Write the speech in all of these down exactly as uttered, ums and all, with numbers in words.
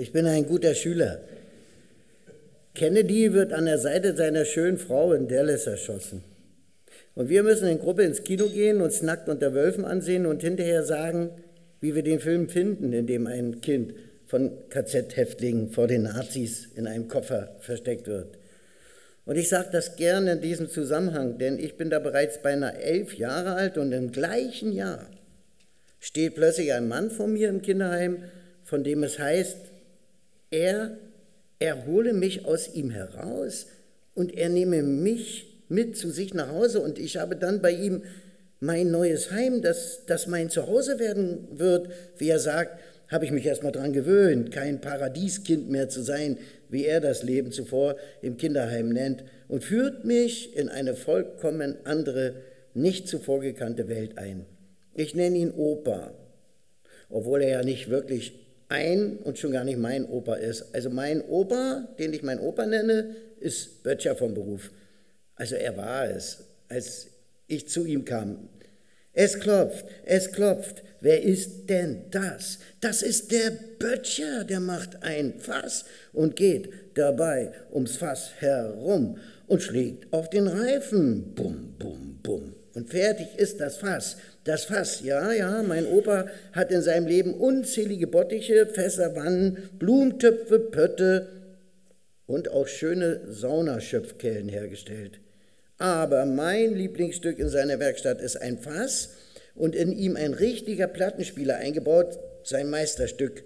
ich bin ein guter Schüler. Kennedy wird an der Seite seiner schönen Frau in Dallas erschossen. Und wir müssen in Gruppe ins Kino gehen, uns nackt unter Wölfen ansehen und hinterher sagen, wie wir den Film finden, in dem ein Kind von K Z-Häftlingen vor den Nazis in einem Koffer versteckt wird. Und ich sage das gerne in diesem Zusammenhang, denn ich bin da bereits beinahe elf Jahre alt und im gleichen Jahr steht plötzlich ein Mann vor mir im Kinderheim, von dem es heißt, er erhole mich aus ihm heraus und er nehme mich mit zu sich nach Hause und ich habe dann bei ihm mein neues Heim, das, das mein Zuhause werden wird. Wie er sagt, habe ich mich erst mal dran gewöhnt, kein Paradieskind mehr zu sein, wie er das Leben zuvor im Kinderheim nennt, und führt mich in eine vollkommen andere, nicht zuvor gekannte Welt ein. Ich nenne ihn Opa, obwohl er ja nicht wirklich ein und schon gar nicht mein Opa ist. Also mein Opa, den ich mein Opa nenne, ist Böttcher vom Beruf. Also er war es, als ich zu ihm kam. Es klopft, es klopft. Wer ist denn das? Das ist der Böttcher, der macht ein Fass und geht dabei ums Fass herum und schlägt auf den Reifen. Bum, bum, bum. Und fertig ist das Fass. Das Fass, ja, ja, mein Opa hat in seinem Leben unzählige Bottiche, Fässer, Wannen, Blumentöpfe, Pötte und auch schöne Saunaschöpfkellen hergestellt. Aber mein Lieblingsstück in seiner Werkstatt ist ein Fass und in ihm ein richtiger Plattenspieler eingebaut, sein Meisterstück.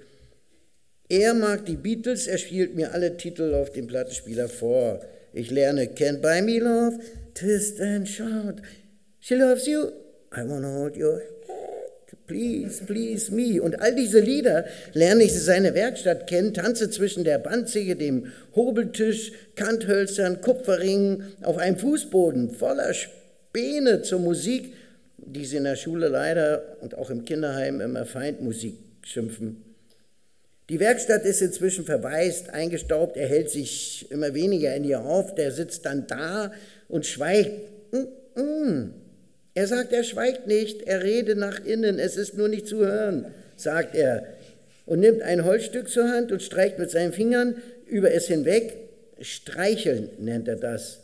Er mag die Beatles, er spielt mir alle Titel auf dem Plattenspieler vor. Ich lerne Can't Buy Me Love, Twist and Shout, She Loves You, I Wanna Hold Your Hand, Please, Please Me. Und all diese Lieder lerne ich seine Werkstatt kennen, tanze zwischen der Bandsäge, dem Hobeltisch, Kanthölzern, Kupferringen auf einem Fußboden voller Späne zur Musik, die sie in der Schule leider und auch im Kinderheim immer Feindmusik schimpfen. Die Werkstatt ist inzwischen verwaist, eingestaubt, er hält sich immer weniger in ihr auf, der sitzt dann da und schweigt. Mm, mm. Er sagt, er schweigt nicht, er rede nach innen, es ist nur nicht zu hören, sagt er, und nimmt ein Holzstück zur Hand und streicht mit seinen Fingern über es hinweg. Streicheln nennt er das.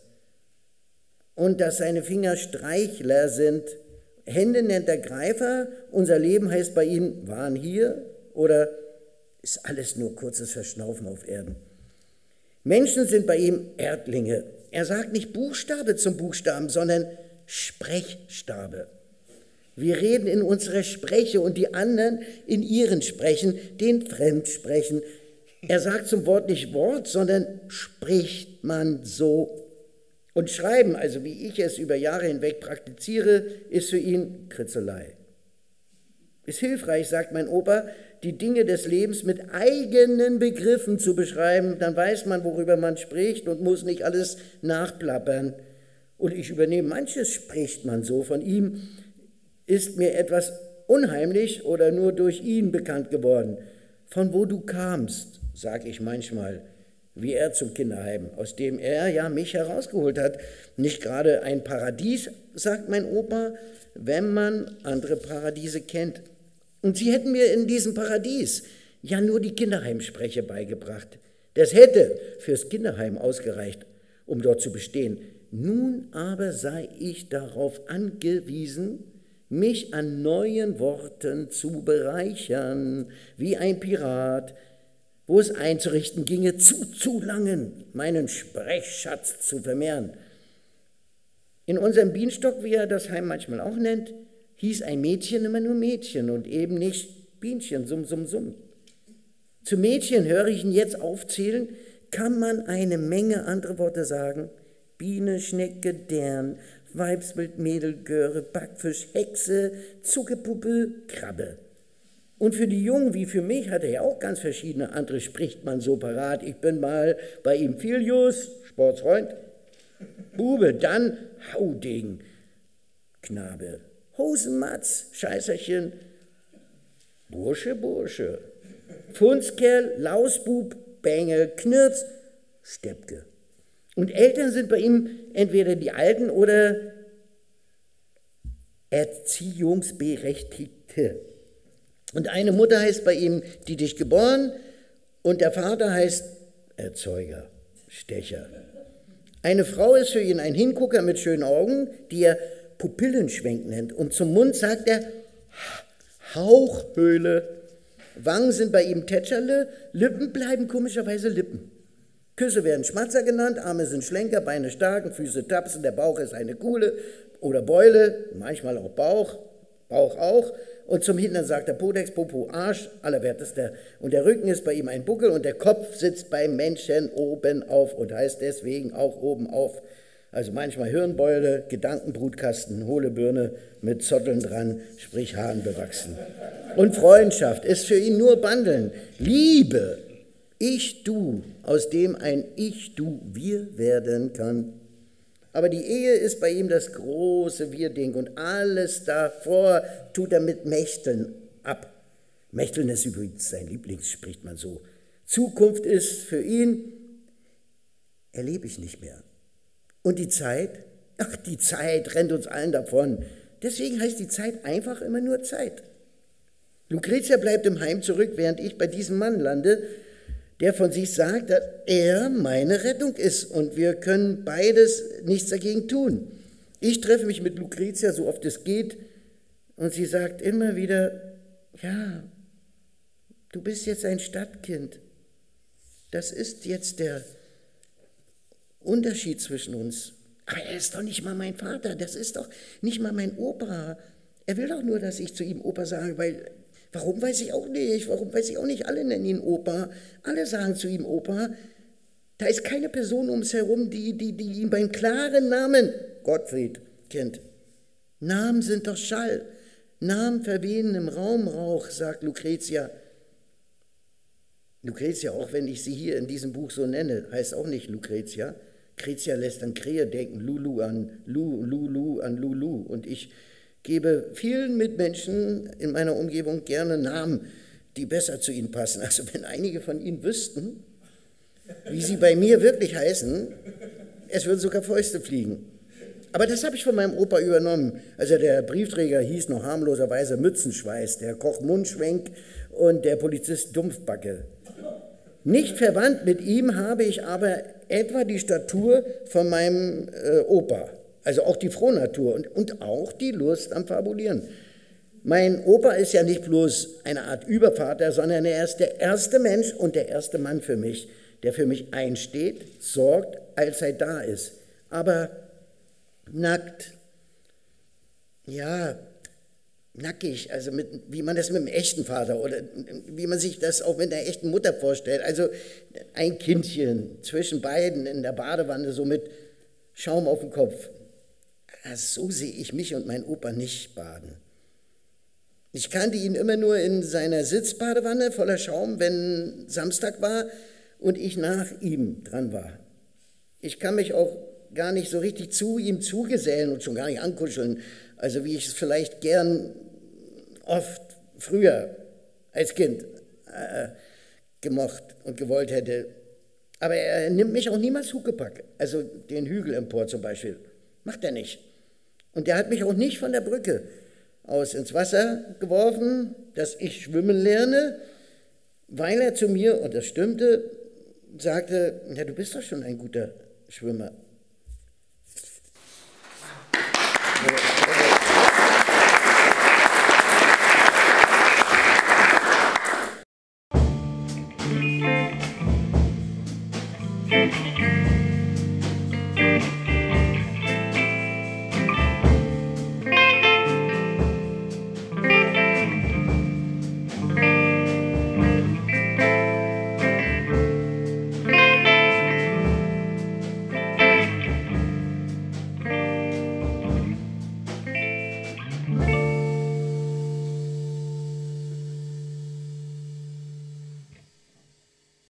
Und dass seine Finger Streichler sind. Hände nennt er Greifer, unser Leben heißt bei ihm, waren hier oder ist alles nur kurzes Verschnaufen auf Erden. Menschen sind bei ihm Erdlinge. Er sagt nicht Buchstabe zum Buchstaben, sondern Sprechstabe. Wir reden in unserer Spreche und die anderen in ihren Sprechen, den Fremdsprechen. Er sagt zum Wort nicht Wort, sondern spricht man so. Und Schreiben, also wie ich es über Jahre hinweg praktiziere, ist für ihn Kritzelei. Ist hilfreich, sagt mein Opa, die Dinge des Lebens mit eigenen Begriffen zu beschreiben, dann weiß man, worüber man spricht und muss nicht alles nachplappern. Und ich übernehme manches, spricht man so von ihm, ist mir etwas unheimlich oder nur durch ihn bekannt geworden. Von wo du kamst, sage ich manchmal, wie er zum Kinderheim, aus dem er ja mich herausgeholt hat. Nicht gerade ein Paradies, sagt mein Opa, wenn man andere Paradiese kennt. Und sie hätten mir in diesem Paradies ja nur die Kinderheimspreche beigebracht. Das hätte fürs Kinderheim ausgereicht, um dort zu bestehen. Nun aber sei ich darauf angewiesen, mich an neuen Worten zu bereichern, wie ein Pirat, wo es einzurichten ginge, zu zu langen, meinen Sprechschatz zu vermehren. In unserem Bienenstock, wie er das Heim manchmal auch nennt, hieß ein Mädchen immer nur Mädchen und eben nicht Bienchen, summ, summ, summ. Zu Mädchen, höre ich ihn jetzt aufzählen, kann man eine Menge andere Worte sagen. Biene, Schnecke, Dern, Weibsbild, Mädel, Göre, Backfisch, Hexe, Zuckerpuppe, Krabbe. Und für die Jungen wie für mich hat er ja auch ganz verschiedene andere, spricht man so parat. Ich bin mal bei ihm Filius, Sportsfreund, Bube, dann Hauding, Knabe, Hosenmatz, Scheißerchen, Bursche, Bursche, Funskerl, Lausbub, Bengel, Knirps, Steppke. Und Eltern sind bei ihm entweder die Alten oder Erziehungsberechtigte. Und eine Mutter heißt bei ihm, die dich geboren Und der Vater heißt Erzeuger, Stecher. Eine Frau ist für ihn ein Hingucker mit schönen Augen, die er Pupillenschwenk nennt. Und zum Mund sagt er Hauchhöhle. Wangen sind bei ihm Tätscherle, Lippen bleiben komischerweise Lippen. Küsse werden Schmatzer genannt, Arme sind Schlenker, Beine starken, Füße tapsen, der Bauch ist eine Kuhle oder Beule, manchmal auch Bauch, Bauch auch. Und zum Hintern sagt er Podex, Popo, Arsch, allerwertester. Und der Rücken ist bei ihm ein Buckel und der Kopf sitzt beim Menschen oben auf und heißt deswegen auch oben auf. Also manchmal Hirnbeule, Gedankenbrutkasten, hohle Birne mit Zotteln dran, sprich Haaren bewachsen. Und Freundschaft ist für ihn nur Bandeln. Liebe, ich, du, aus dem ein Ich, du, wir werden kann. Aber die Ehe ist bei ihm das große Wir-Ding und alles davor tut er mit Mächteln ab. Mächteln ist übrigens sein Lieblings, spricht man so. Zukunft ist für ihn, erlebe ich nicht mehr. Und die Zeit? Ach, die Zeit rennt uns allen davon. Deswegen heißt die Zeit einfach immer nur Zeit. Lucretia bleibt im Heim zurück, während ich bei diesem Mann lande, der von sich sagt, dass er meine Rettung ist und wir können beides nichts dagegen tun. Ich treffe mich mit Lucretia so oft es geht und sie sagt immer wieder, ja, du bist jetzt ein Stadtkind. Das ist jetzt der Unterschied zwischen uns. Aber er ist doch nicht mal mein Vater, das ist doch nicht mal mein Opa. Er will doch nur, dass ich zu ihm Opa sage, weil, warum weiß ich auch nicht, warum weiß ich auch nicht, alle nennen ihn Opa, alle sagen zu ihm Opa. Da ist keine Person ums herum, die, die, die ihn beim klaren Namen Gottfried kennt. Namen sind doch Schall, Namen verwehen im Raumrauch, sagt Lucretia. Lucretia, auch wenn ich sie hier in diesem Buch so nenne, heißt auch nicht Lucretia. Lucretia lässt an Krähe denken, Lulu an Lu, Lulu an Lulu. Und ich gebe vielen Mitmenschen in meiner Umgebung gerne Namen, die besser zu ihnen passen. Also wenn einige von ihnen wüssten, wie sie bei mir wirklich heißen, es würden sogar Fäuste fliegen. Aber das habe ich von meinem Opa übernommen. Also der Briefträger hieß noch harmloserweise Mützenschweiß, der Koch Mundschwenk und der Polizist Dumpfbacke. Nicht verwandt mit ihm habe ich aber etwa die Statur von meinem äh, Opa, also auch die Frohnatur und, und auch die Lust am Fabulieren. Mein Opa ist ja nicht bloß eine Art Übervater, sondern er ist der erste Mensch und der erste Mann für mich, der für mich einsteht, sorgt, als er da ist. Aber nackt, ja, nackig, also mit, wie man das mit dem echten Vater oder wie man sich das auch mit der echten Mutter vorstellt. Also ein Kindchen zwischen beiden in der Badewanne, so mit Schaum auf dem Kopf. Also so sehe ich mich und mein Opa nicht baden. Ich kannte ihn immer nur in seiner Sitzbadewanne voller Schaum, wenn Samstag war und ich nach ihm dran war. Ich kann mich auch gar nicht so richtig zu ihm zugesellen und schon gar nicht ankuscheln, also wie ich es vielleicht gern oft früher als Kind äh, gemocht und gewollt hätte. Aber er nimmt mich auch niemals Huckepack, also den Hügel empor zum Beispiel. Macht er nicht. Und er hat mich auch nicht von der Brücke aus ins Wasser geworfen, dass ich schwimmen lerne, weil er zu mir, und das stimmte, sagte, ja, du bist doch schon ein guter Schwimmer.